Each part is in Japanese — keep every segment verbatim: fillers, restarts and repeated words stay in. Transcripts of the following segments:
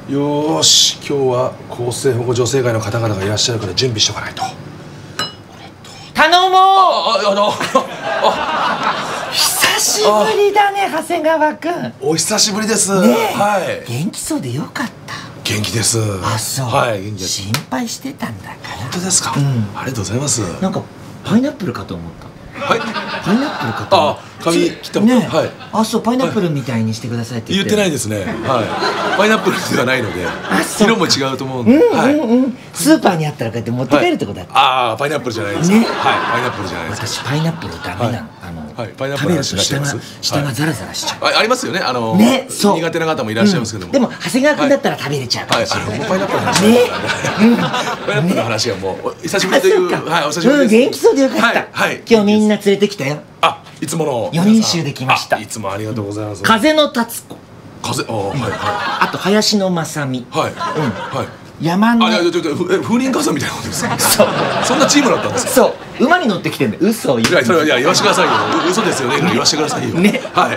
よーし、今日は厚生保護女性会の方々がいらっしゃるから準備しとかないと。 頼もう。 あああの久しぶりだね、長谷川くん。 お久しぶりです。 ねえ、 はい。 元気そうでよかった。 元気です。 あ、そう。 はい、元気です。 心配してたんだから。 本当ですか。 うん、 ありがとうございます。 なんかパイナップルかと思った。 はい。 パイナップルかと思った。 あ、髪切ったもんね。 はい。 あ、そう、パイナップルみたいにしてくださいって言ってないですね。はい。パイナップルではないので、色も違うと思うんで。 うんうんうん。スーパーにあったらこうやって持って帰るってことだった。 ああ、パイナップルじゃないです。ね。はい、パイナップルじゃないです。 私パイナップルダメなの。あのパイナップル食べると下が下がザラザラしちゃう。 ありますよね。あのね、そう。 苦手な方もいらっしゃいますけども。 でも長谷川君だったら食べれちゃうかもしれない。 パイナップルの話。ね。パイナップルの話はもう久しぶりという。はい、お久しぶりです。 元気そうでよかった。はい。今日みんな連れてきたよ。 あ、いつものよにん衆で来ました。 いつもありがとうございます。 風の達子。 風、あ、はいはい。 あと林の正美。 はい。うん。はい。 山の。 あ、いや、ちょっと風林火山みたいなことですか。そう。そんなチームだったんですか。 そう。馬に乗ってきてんだ。嘘を言う。 いや、それはいや言わしてくださいよ。嘘ですよね。言わしてくださいよ。ね。はい。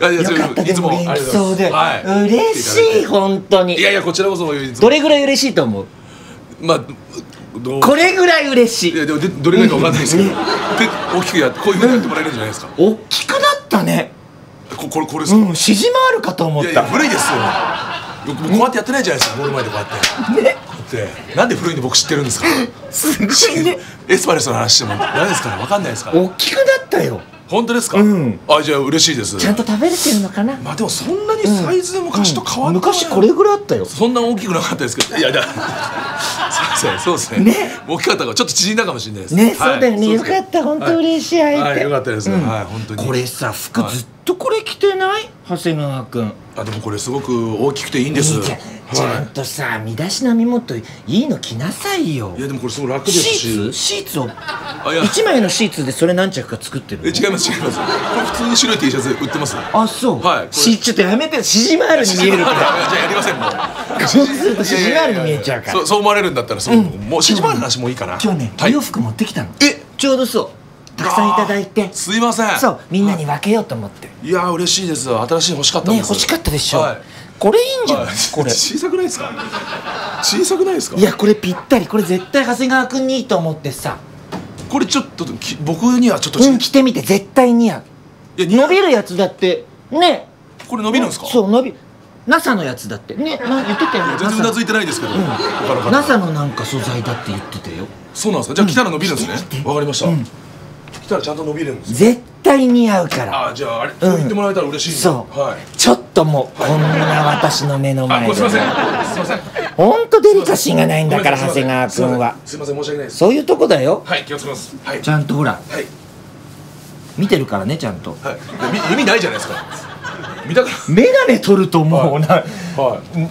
よかったでも元気そうで。嬉しい本当に。 いやいや、こちらこそ。 どれぐらい嬉しいと思う。まあ。これぐらい嬉しい。いや、でもどれぐらいかわかんないですけど。で、大きくやって、こういうふうにやってもらえるんじゃないですか。大きくなったね。こ、これ、これですか。うん、シジマールかと思った。いや、古いですよ。こうやってやってないじゃないですか。ゴール前でこうやって。ね。で、なんで古いんで僕知ってるんですか。すごいね。エスパレスの話しても、何ですかね、わかんないですか。大きくなったよ。本当ですか。うん。あ、じゃあ、嬉しいです。ちゃんと食べれてるのかな。まあ、でも、そんなにサイズ昔と変わった。昔これぐらいあったよ。そんな大きくなかったですけど。いや、じゃあ。そうですね。ね。大きかったから、ちょっと縮んだかもしれないです。ね、そうだよね。よかった、本当嬉しい相手。よかったです。はい、本当に。これさ、服ずっとこれ着てない。長谷川くん。あ、でも、これすごく大きくていいんです。いいじゃん。ちゃんとさ、身だしなみもっといいの着なさいよ。いや、でも、これすごい楽ですし。シーツ、シーツを。一枚のシーツで、それ何着か作ってる。え、違います、違います。これ普通に白い T シャツ売ってます。あ、そう。はい。し、ちょっとやめて、シジマールに見えるから。じゃあ、やりません、もう。そうすると、シジマールに見えちゃうから。そう思われるんだったら、そう、もうシジマールの話もいいかな。今日ね、お洋服持ってきたの。え、ちょうどそう。たくさんいただいて。すいません。そう、みんなに分けようと思って。いや、嬉しいです。新しい欲しかったんです。ね、欲しかったでしょ。これいいんじゃない。これ小さくないですか。小さくないですか。いや、これぴったり。これ絶対長谷川くんにいいと思ってさ。これちょっと僕にはちょっと。うん、着てみて絶対似合う。伸びるやつだってね。これ伸びるんですか。そう、伸び。ナサ のやつだってね、な言ってたよ。全然うなずいてないですけど。ナサ のなんか素材だって言ってたよ。そうなんですか。じゃあ着たら伸びるんですね。わかりました。着たらちゃんと伸びるんです。絶対似合うから。あ、じゃああれそう言ってもらえたら嬉しい。そう。はい。ちょっともうこんな私の目の前で。すいません。すいません。本当デリカシーがないんだから長谷川くんは。すいません、申し訳ないです。そういうとこだよ。はい、気をつけます。はい。ちゃんとほら。はい。見てるからね、ちゃんと。はい。耳ないじゃないですか。見たから。メガネ取るともうな。はい。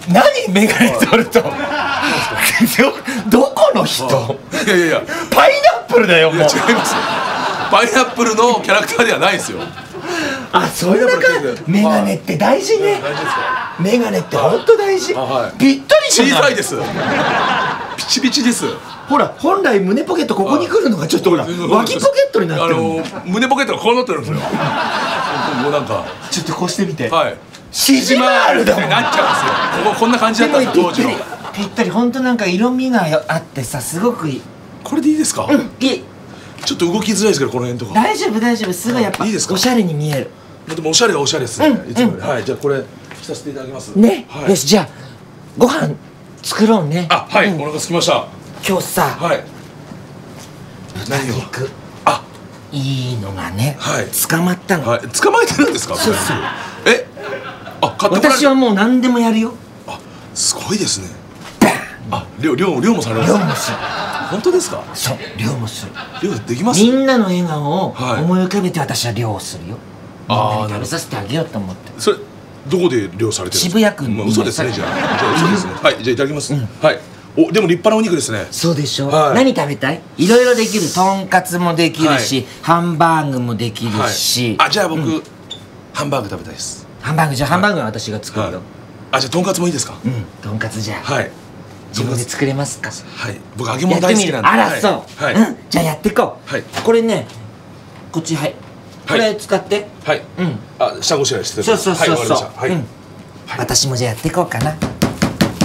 何メガネ取ると。どこの人。いやいやいや。パイナップルだよもう。違います。パイナップルのキャラクターではないですよ。あ、そんなか。メガネって大事ね。メガネって本当大事。ぴったり。小さいです。ピチピチです。ほら、本来胸ポケットここに来るのがちょっとほら脇ポケットになってる。あの胸ポケットがこうなってるんですよ。もうなんかちょっとこうしてみて。はい。シジマールだもん。なっちゃうんですよ。こここんな感じだったんですよ当時の。ぴったり。本当なんか色味があってさ、すごくいい。これでいいですか。うん、いい。ちょっと動きづらいですけど、この辺とか。大丈夫大丈夫。すごいやっぱおしゃれに見える。でもおしゃれはおしゃれですね。いつも。はい。じゃあこれ着させていただきますね。よし、じゃあご飯作ろうね。あ、はい。お腹空きました。今日さ、はい。豚肉。あ、いいのがね。はい。捕まったの。はい。捕まえてるんですか。そうそう。え。あ、買ってもらえる。私はもう何でもやるよ。あ、すごいですね。あ、量量量もされます。量もする。本当ですか。そう、量もする。量できます。みんなの笑顔を思い浮かべて私は量をするよ。ああ、食べさせてあげようと思って。それどこで量されてる。渋谷区。まあ嘘ですね。じゃあじゃあ嘘ですね。はい、じゃあいただきます。はい。お、でも立派なお肉ですね。そうでしょ。何食べたい。いろいろできる。とんかつもできるし、ハンバーグもできるし。あ、じゃあ僕ハンバーグ食べたいです。ハンバーグ。じゃあハンバーグは私が作るよ。あ、じゃあとんかつもいいですか。うん、とんかつじゃあ。はい。自分で作れますか。はい。僕揚げ物大好きなんで。あら、そう。はい。じゃあやっていこう。はい。これね、こっち、はい。これ使って。はい。うん。あ、下ごしらえして。そうそうそうそう。はい。私もじゃあやっていこうかな。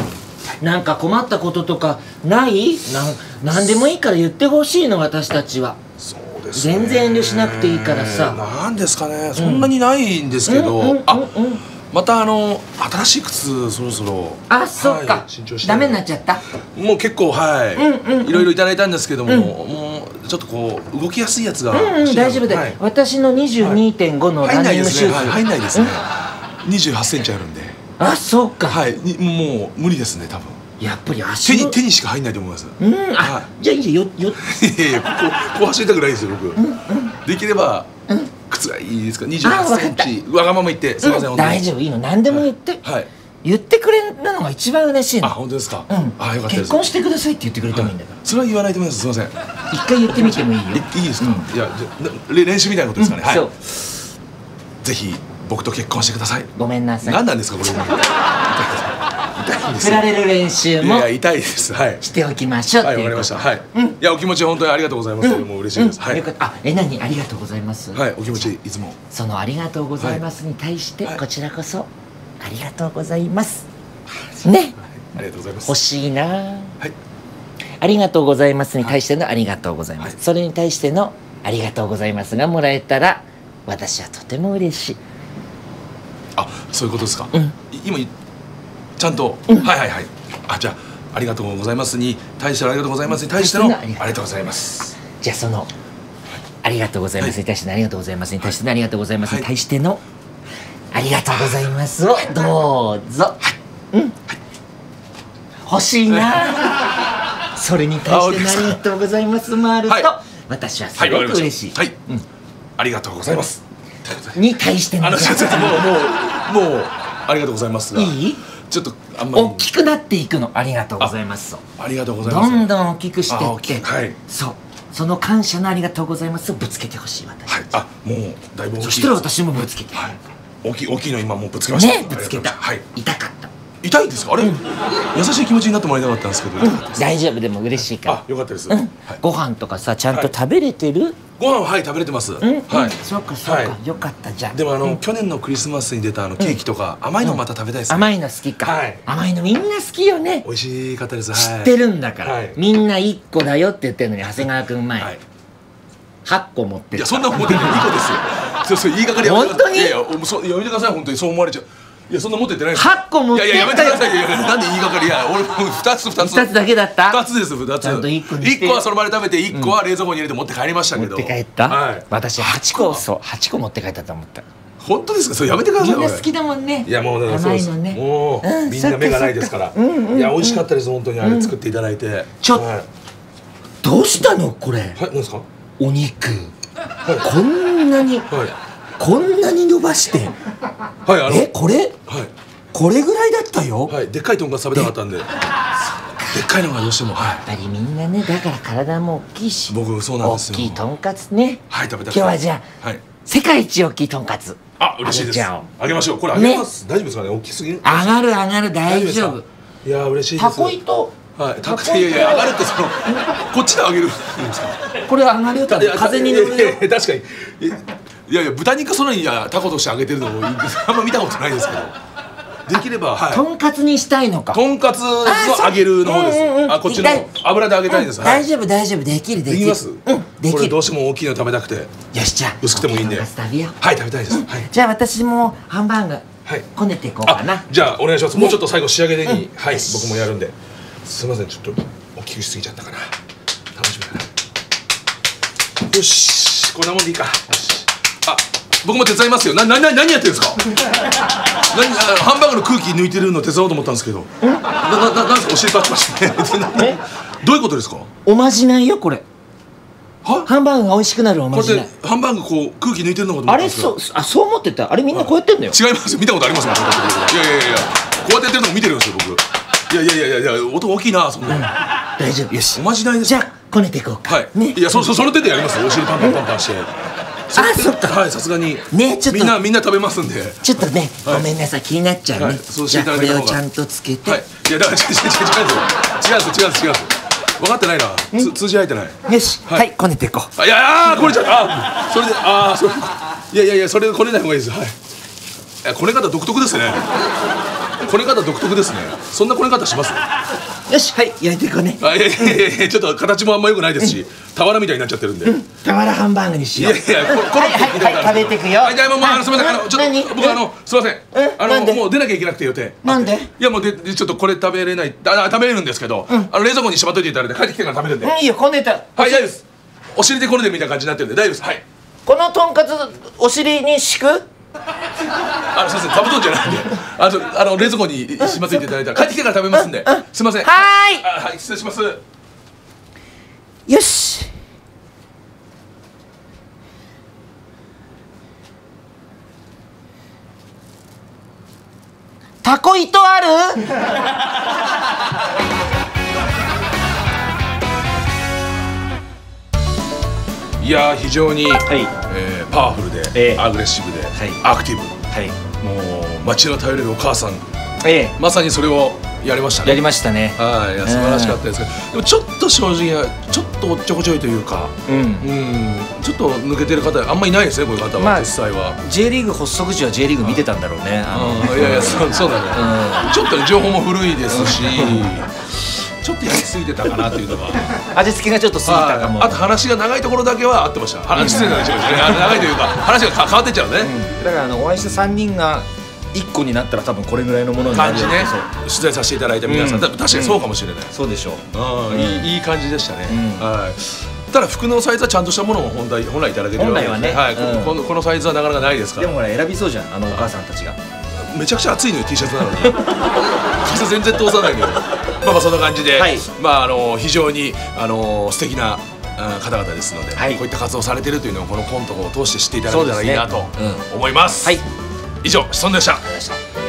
なんか困ったこととかないなんなんでもいいから言ってほしいの私たちは。 そうですね、 全然遠慮しなくていいからさ。 なんですかね、そんなにないんですけど、あ、またあの新しい靴そろそろ。 あ、そっか、ダメになっちゃった。 もう結構はいいろいろいただいたんですけども、もうちょっとこう動きやすいやつが大丈夫だよ。私の にじゅうにてんご のランニングシューズ入んないですね。にじゅうはちセンチあるんで。 あ、そっか。 はい、もう無理ですね多分。 やっぱり足手に手にしか入んないと思います。 うん、あ、じゃあいいよよ。 いやいや、こうこう走りたくないですよ僕。できれば靴がいいですか。にじゅうはちセンチわがまま言ってすみません。 大丈夫、いいの、何でも言って。はい。言ってくれるのが一番嬉しいの。 あ、本当ですか。 うん。 あ、よかったです。 結婚してくださいって言ってくれてもいいんだから。 それは言わないと思います。すみません。 一回言ってみてもいいよ。 いいですか。いや、練習みたいなことですかね。はい。 そう。 ぜひ僕と結婚してください。 ごめんなさい。 何なんですかこれ。 振られる練習も。 いや、痛いです。はい。 しておきましょう。 はい、わかりました。はい。いや、お気持ち本当にありがとうございます。もう嬉しいです。はい。 あ、え、何、ありがとうございます。 はい、お気持ちいつも。 そのありがとうございますに対して、こちらこそありがとうございます。ね。 ありがとうございます。 欲しいな。はい。ありがとうございますに対してのありがとうございます。それに対してのありがとうございますがもらえたら、私はとても嬉しい。 あ、そういうことですか。今ちゃんと、はいはいはい。あ、じゃあありがとうございますに対してのありがとうございますに対してのありがとうございます。 じゃあそのありがとうございますに対してのありがとうございますに対してのありがとうございますに対してのありがとうございますをどうぞ。うん。欲しいな。それに対してのありがとうございますもあると私はすごく嬉しい。 はい。ありがとうございます。 に対しての。 あのちょっともうもうもうありがとうございますが。いい？ちょっとあんまり大きくなっていくの。ありがとうございます。 ありがとうございます。 どんどん大きくしていって、 はい、 そうその感謝のありがとうございますをぶつけてほしい私。 はい。あ、もうだいぶ大きい。 そしたら私もぶつけて。 はい。大きい大きいの今もうぶつけました。 ね、ぶつけた。はい。痛かった。 痛いですかあれ？優しい気持ちになってもらいたかったんですけど。 大丈夫、でも嬉しいから。 あ、よかったです。 ご飯とかさちゃんと食べれてる？ ご飯ははい食べれてます。はい。 そうかそうか、よかったじゃん。 でもあの去年のクリスマスに出たあのケーキとか甘いのまた食べたいです。 甘いの好きか。甘いのみんな好きよね。 美味しかったです。 知ってるんだから。みんないっこだよって言ってるのに長谷川君前はっこ持ってる。 いやそんな持ってない、にこですよ。そうそう言いがかりやめてください。 本当に？ いやいややめてください本当にそう思われちゃう。いやそんな持ってってないです。 はっこ持ってったよ。 いややめてください。いやなんで言いがかりや。俺ふたつふたつ。 ふたつだけだった？ ふたつですふたつ。 ちゃんといっこにして。 いっこはその場で食べていっこは冷蔵庫に入れて持って帰りましたけど。 持って帰った？はい。私はちこ、そうはちこ持って帰ったと思った。 本当ですか？それやめてください。 みんな好きだもんね。 いやもう甘いのね。もうみんな目がないですから。いや美味しかったです本当にあれ作っていただいて。 ちょっとどうしたのこれ？はい、 何ですか？ お肉。こんなにこんなに伸ばして。はい、あのえこれ？はい。これぐらいだったよ。 はい、でっかいとんかつ食べたかったんで。でっかいのがどうしても。 やっぱりみんなね、だから体も大きいし。 僕そうなんですよ。 大きいとんかつね。 はい、食べたい。 今日はじゃあ世界一大きいとんかつ。 あ、嬉しいです。あげましょう。これあげます。大丈夫ですかね？大きすぎる。 上がる上がる大丈夫。 いや嬉しいです。 タコ糸。 はい、タコ糸。いやいや上がるってそのこっちで上げるんですか？ これ上がるよ。風に乗るよ。 確かに。いやいや豚肉そのにタコとして揚げてるのもあんま見たことないですけど。できれば、はい。 とんかつにしたいのか。 とんかつの揚げるの方です。あ、こっちの油で揚げたいんです。 大丈夫大丈夫できるできる。 できます。うん、できる。これどうしても大きいの食べたくて。 よしじゃあ薄くてもいいんで。はい、 食べよう。 はい、食べたいです。はい。 じゃあ私もハンバーグこねていこうかな。 じゃあお願いします。もうちょっと最後仕上げにはい僕もやるんで。すみませんちょっと大きくしすぎちゃったかな。楽しみだな。よしこんなもんでいいか。よし。あ、僕も手伝いますよ。な、な、な、何やってるんですか。何、ハンバーグの空気抜いてるの手伝おうと思ったんですけど。な、な、な、なんですか、お尻パッチパチね。どういうことですか。 おまじないよ、これ。は、ハンバーグが美味しくなるおまじない。 ハンバーグ、こう、空気抜いてるのかと思ったんですけど。 あれ、そう、あ、そう思ってた。あれ、みんなこうやってんだよ。 違いますよ、見たことありますもん。いやいやいやいや、こうやってやってるのも見てるんですよ、僕。いやいやいやいや、音大きいな、そんな。 大丈夫、よし。 おまじないです。 じゃあ、こねていこうか。 はい。ね。いや、そ、そ、その手でやりますよ。お尻パンパンパンパンして。 あ、そっか。 はい、さすがに。 ね、ちょっと。 みんな、みんな食べますんで。 ちょっとね、ごめんなさい、気になっちゃうね。じゃあ、これをちゃんとつけて。 はい。いや、だから、違う、違う、違う、違う、違う、違う、違う。分かってないな。つ、通じ合えてない。 よし、はい、こねていこう。 あ、いや、あ、これちゃう。あ、それで、あ、それ。いやいやいや、それでこねない方がいいです。はい。いや、こね方独特ですね。 こね方独特ですね。そんなこね方します？ よし、はい、焼いていこうね。 あ、いやいやいや、ちょっと形もあんま良くないですし、俵みたいになっちゃってるんで。 俵ハンバーグにしよう。 いやいや、コロッケ聞いたことある。 食べてくよ。 はい、じゃあもう、あの、すみません、あの、ちょっと、僕、あの、すみません。あの、もう出なきゃいけなくて予定。 なんで？ いや、もう、で、ちょっとこれ食べれない、あ、食べれるんですけど、あの冷蔵庫にしまっといていただいて、帰ってきてから食べるんで。 いいよ、こねた。 はい、大丈夫です。お尻でこねてるみたいな感じになってるんで、大丈夫です。はい。 このとんかつ、お尻に敷く？ あの、すみません、座布団じゃないんで、あの、あの冷蔵庫にしまっといていただいたら、帰ってきてから食べますんで。すみません。 はーい。 はい、失礼します。 よし。タコ糸ある？ いやー、非常に、 はい、 えー、パワフルで、 えー、 アグレッシブで、はい、アクティブ、はい、もう街の頼れるお母さん、えー、まさにそれをやりましたね。 やりましたね。 はい、いや素晴らしかったですけど、でもちょっと正直ちょっとおっちょこちょいというか、うん、うんちょっと抜けてる方あんまりいないですね、こういう方は、まあ、実際は J リーグ発足時は J リーグ見てたんだろうね。 あのいやいや、そうそうだね、うん、ちょっと、ね、情報も古いですし、ちょっとやりすぎてたかなっていうのは味付けがちょっと過ぎたかも。 あと話が長いところだけは合ってました。話失礼な話が長いというか話が変わってっちゃうね、 うん、だからあのお会いしたさんにんがいっこになったら多分これぐらいのものになる感じね。取材させていただいた皆さん、うん、確かにそうかもしれない、うん、 そうでしょう、 うん、いいいい感じでしたね、うん、はいただ服のサイズはちゃんとしたものを本来本来いただけるような、 本来はね、 はいうん、このこのサイズはなかなかないですから。 でもほら選びそうじゃん、あのお母さんたちが。 めちゃくちゃ暑いのよ T シャツなのに風全然通さないのよまあまあそんな感じで、はい、まああの非常にあの素敵な方々ですので、はい、こういった活動をされているというのをこのコントを通して知っていただけたらいいなと思います。はい、以上シソンでした。